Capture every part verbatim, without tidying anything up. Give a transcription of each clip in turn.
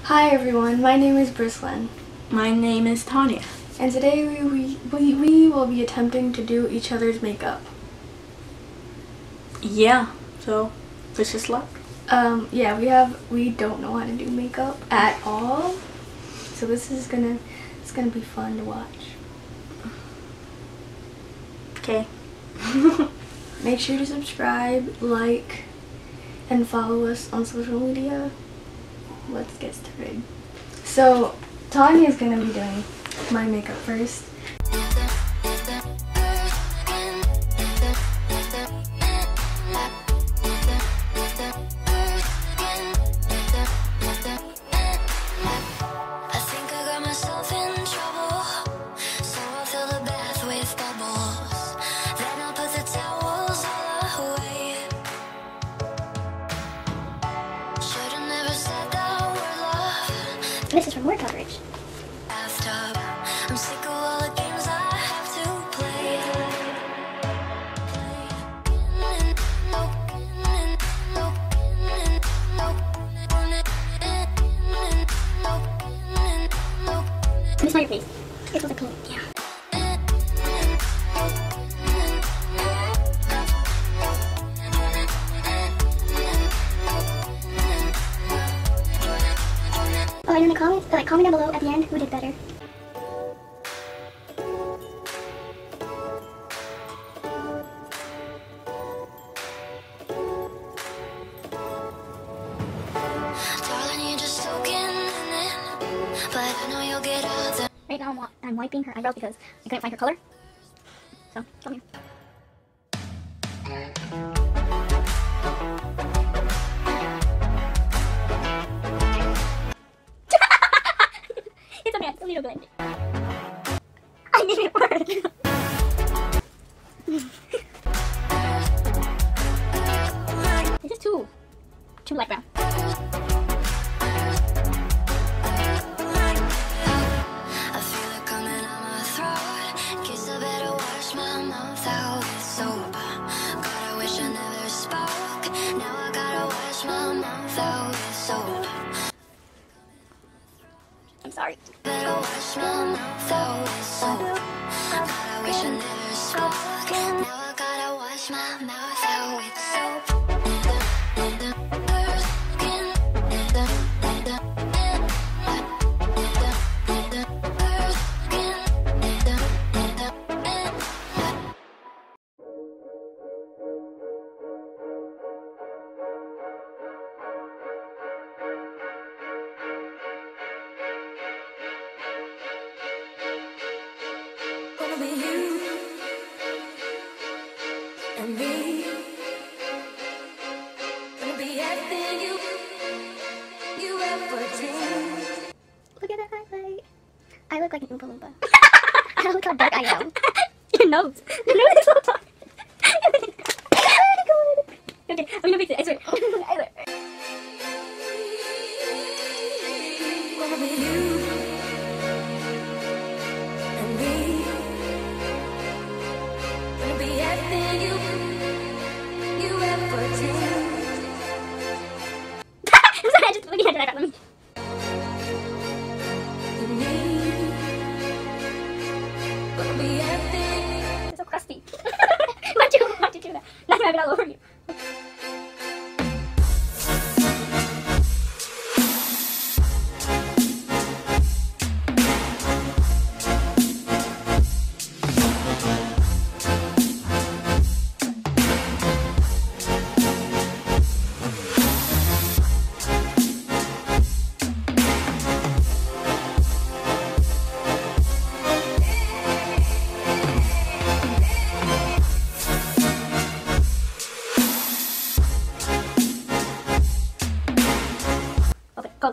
Hi everyone, my name is Brislyn. My name is Tanya. And today we, we, we, we will be attempting to do each other's makeup. Yeah, so wish us luck. Um, yeah, we have, we don't know how to do makeup at all. So this is gonna, it's gonna be fun to watch. Okay. Make sure to subscribe, like, and follow us on social media. Let's get started. So, Tanya's gonna be doing my makeup first. This is from word coverage. I'm sick of all the games I have to play. Let me smell your face. It was a pink, yeah. Oh, and in the comments, like, comment down below at the end who did better. Darling, you're just soaking in it, but I know you'll get out there. Right now I'm, wa I'm wiping her eyebrows because I couldn't find her color. So, come here. It's okay, it's a little blend. I made it work. This is too, too light brown. I feel it coming out my throat. Guess I better wash my mouth out with soap. God, I wish I never spoke. Now I gotta wash my mouth out with soap. I'm sorry. Better wash my mouth out with soap. God, I wish I never spoke. Now I gotta wash my mouth out with soap. Gonna be you and me. Gonna be everything you you ever dreamed. Look at that highlight. I look like an Oompa Loompa. I look how dark I am. Your nose. Your nose is so dark. Okay, I'm gonna fix it. I swear. I swear. Gonna be you and me. Gonna be everything you you ever dreamed. I'm sorry, I just looking at that. Let me. And me. Gonna be everything. It's so crusty. Why'd you, why'd you do that? Now you have it all over you. Okay, go.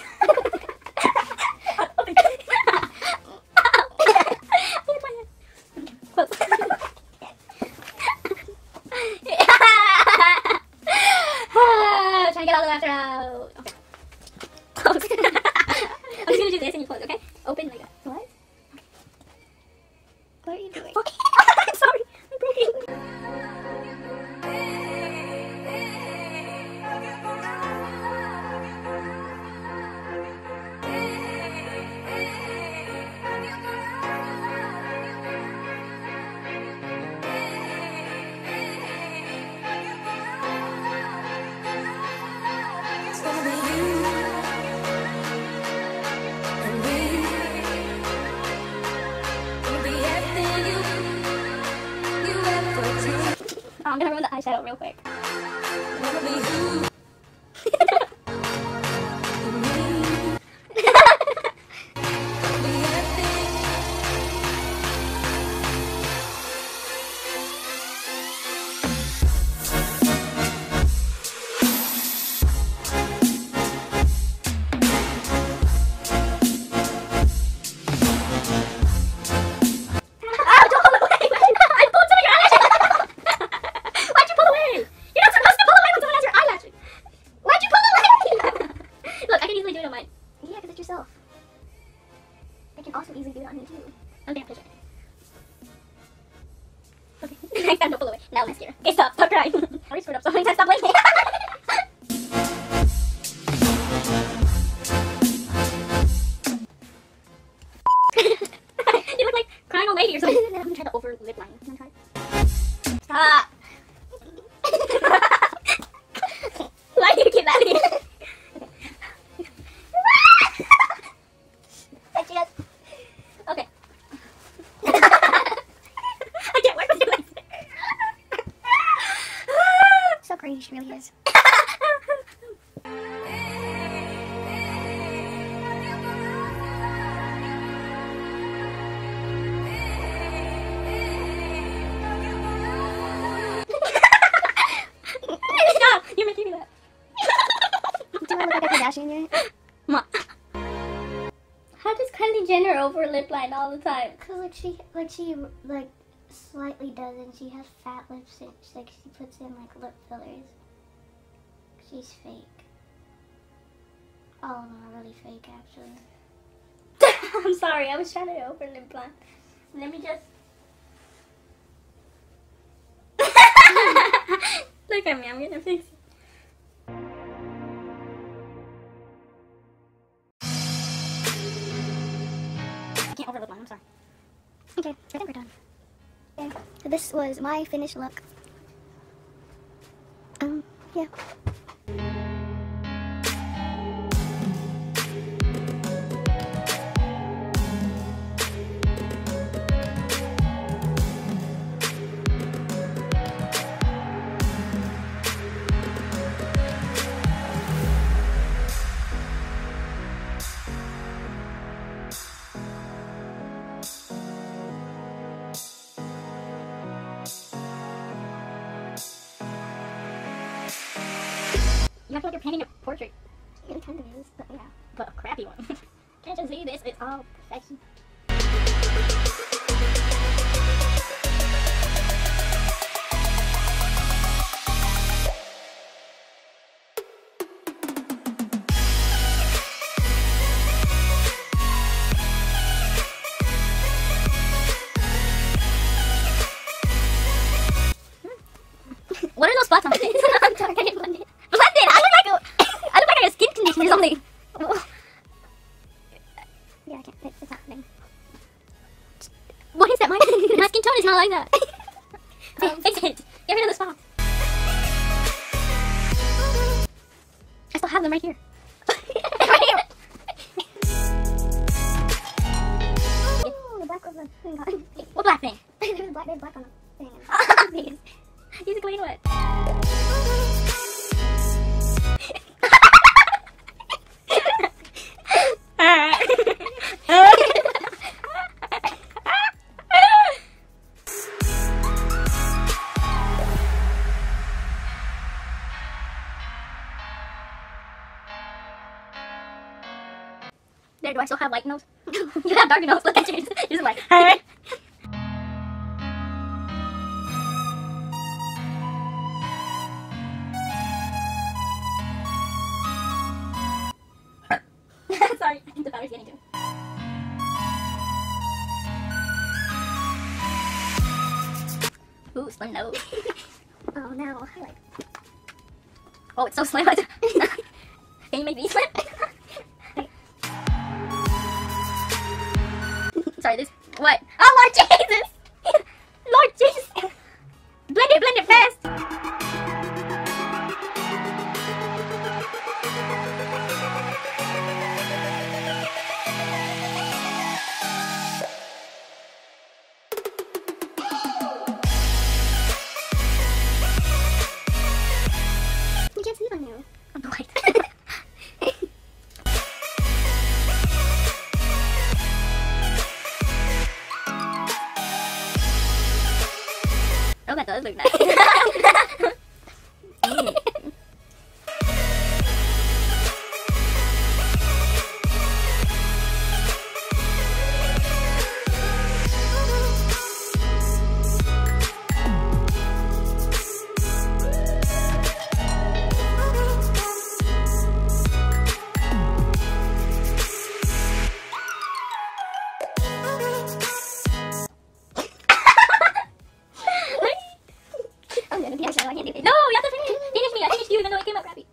Trying to get all the laughter out. Okay. Close. I'm just gonna do this and you close, okay? Open like that. What? Okay. What are you doing? Okay. I'm sorry. I'm breaking. real quick. Next time, don't pull away. Now mascara. Okay, stop. Stop crying. I already screwed up so many times. Stop blinking. You look like crying old lady or something. I'm gonna try to over lip line. I'm gonna try. Stop. Why do you keep laughing? Okay. Okay. I can't work with your legs. So crazy she really is. Stop! You're making me laugh. Do you want to look like a Kardashian yet? Ma. How does Kylie Jenner over lip line all the time? Cause like she, like she, like slightly does, and she has fat lips, and she, like she puts in like lip fillers. She's fake. All of them are really fake, actually. I'm sorry, I was trying to over lip line. Let me just. Look at me, I'm gonna fix it. I can't over lip line, I'm sorry. Okay, I think we're done. Okay, so this was my finished look. Um, yeah. You have to like you're painting a portrait. It kind of is, but yeah. But a crappy one. Can't you see this? It's all perfection. What are those spots on my face? I'm sorry, I didn't blend it. Blend it! I look like a, I look like I have skin conditioner or something. Yeah, I can't. It, it's not happening. What is that? My, my skin tone is not like that. Um, fix it. Get rid of the spots. I still have them right here. Right here. Ooh, the black was the thing on. What black thing? There's black, there's black on the thing. Use a clean one. There, do I still have light nose? You have dark nose. Look at yours. Yours is like, hey. Sorry, I think the battery's getting to me. Ooh, slim nose. Oh no, I like. Oh, it's so slim. Can you make these slim? Sorry, this. What? Oh, Lord Jesus! Lord Jesus! Blend it, blend it fast! Oh, that does look nice. I'm gonna be I can't do it. No, you have to finish. Finish me. I finished you even though it came out crappy.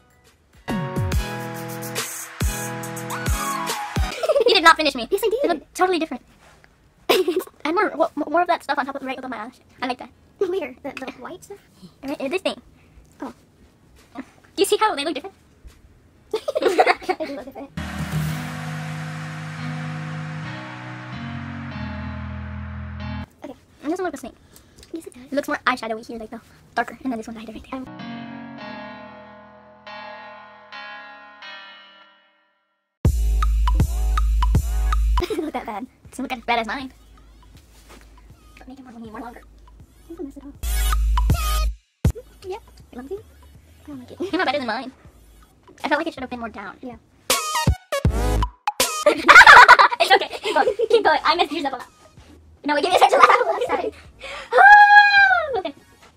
You did not finish me. Yes, I It did. looked totally different. And more, what- more of that stuff on top of right above my eyelash. I like that. Where? The, the white stuff? Right, uh, this thing. Oh. Do you see how they look different? They do look different. Okay, it doesn't look the same. Yes, it does. It looks more eyeshadowy here, like the darker, and then this one's lighter right there. It doesn't look that bad. It doesn't look as bad as mine. But make it more, more longer. I don't mess it up. Yep. You want to see? I don't like it. You're not better than mine. I felt like it should have been more down. Yeah. It's okay. Keep going. Keep going. I messed yours up a lot. No, give me such a laugh. Sorry. Ah, okay.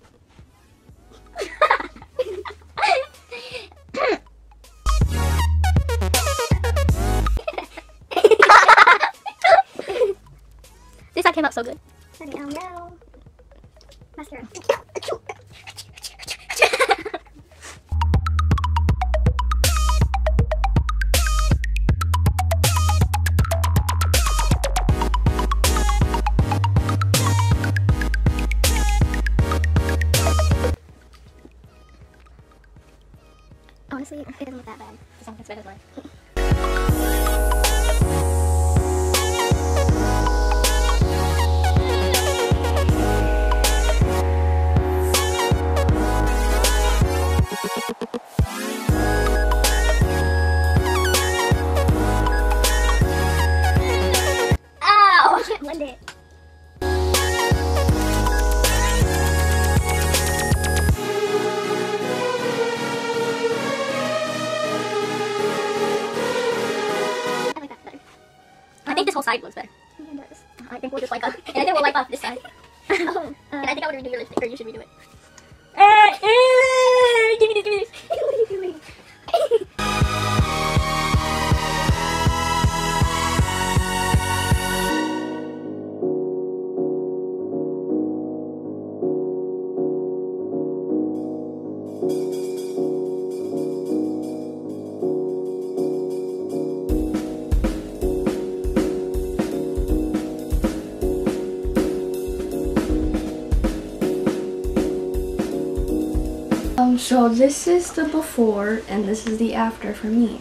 This side came out so good. Okay, um, now. Mascara. Honestly, it doesn't look that bad. This one looks better than mine. Ow! I can't blend it. I like that better. I think this whole side looks better. Yeah, it does. I think we'll just wipe off. And I think we'll wipe off this side. Oh, And I uh, think I would redo your lipstick, or you should redo it. Uh, give me this, give me this. what are you doing? Um, so this is the before and this is the after for me.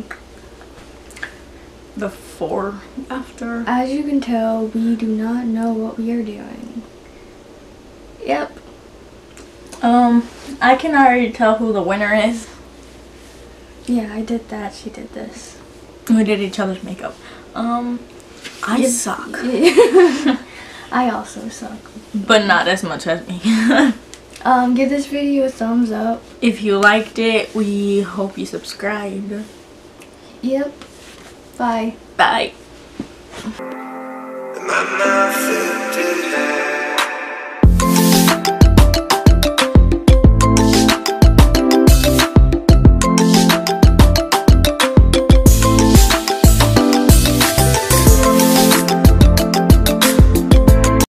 Before, after. As you can tell, we do not know what we are doing. Yep. Um, I can already tell who the winner is. Yeah, I did that. She did this. We did each other's makeup. Um, I Yeah. suck. I also suck. But not as much as me. Um, give this video a thumbs up. If you liked it, we hope you subscribe. Yep. Bye. Bye. Am I not fit to have?